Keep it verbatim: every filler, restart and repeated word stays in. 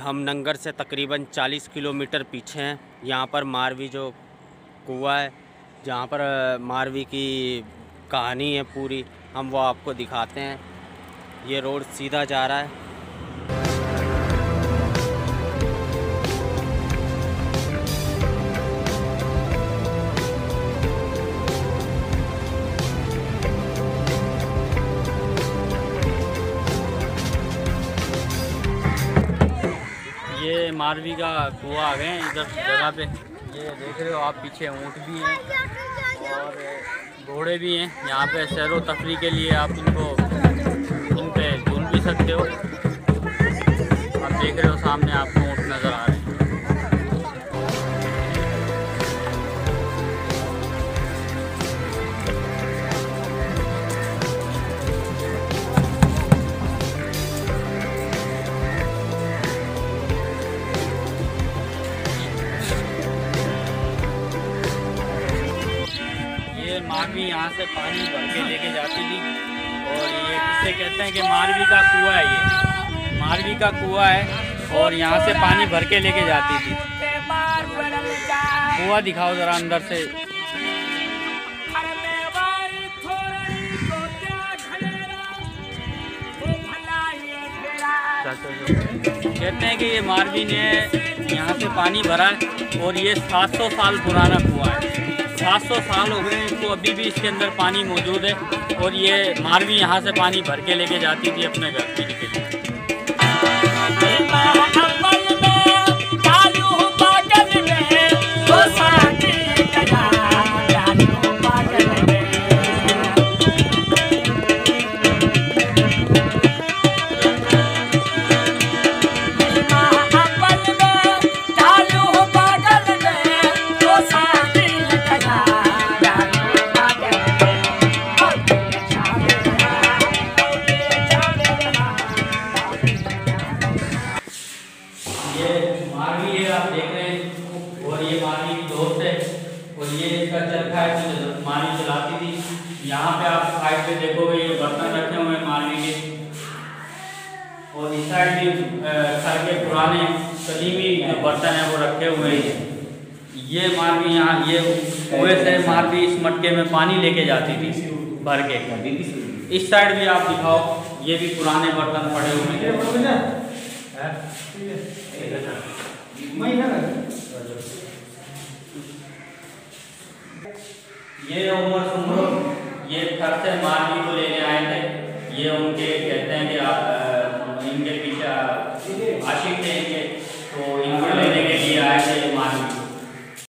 हम नंगर से तकरीबन चालीस किलोमीटर पीछे हैं। यहाँ पर मारवी जो कुआं है, जहाँ पर मारवी की कहानी है पूरी, हम वो आपको दिखाते हैं। ये रोड सीधा जा रहा है। ये मारवी का कुआं आ गए हैं इधर जगह पे। ये देख रहे हो आप, पीछे ऊँट भी हैं और घोड़े भी हैं। यहाँ पे सैरो तफरी के लिए आप इनको इन पे झूल भी सकते हो। आप देख रहे हो सामने आपको ऊँट नज़र आ रहे हैं। मारवी यहाँ से पानी भर के लेके जाती थी और ये इसे कहते हैं कि मारवी का कुआं है। ये मारवी का कुआं है और यहाँ से पानी भर के लेके जाती थी। कुआं दिखाओ ज़रा अंदर से। कहते हैं कि ये मारवी ने यहाँ से पानी भरा और ये सात सौ साल पुराना कुआं है। सात सौ साल हो गए हैं, तो अभी भी इसके अंदर पानी मौजूद है और ये मारवी यहाँ से पानी भर के लेके जाती थी अपने घर पीने के लिए। आप देख रहे हैं और ये मारवी की दोस्त है और ये इसका चरखा है जो मारवी चलाती थी। यहाँ पे आप साइड पे देखोगे ये बर्तन रखे हुए हैं मारवी के, और इस साइड भी घर के पुराने कदीमी जो बर्तन है वो रखे हुए हैं। ये मारवी यहाँ ये कुएं से मारवी इस मटके में पानी लेके जाती थी भर के। इस साइड भी आप दिखाओ, ये भी पुराने बर्तन पड़े हुए हैं। ये उमर सुमरो ये घर से मारवी को लेने आए थे। ये उनके कहते हैं कि आप इनके पीछे आशिक थे इनके, तो इनको लेने के लिए आए थे ये मारवी।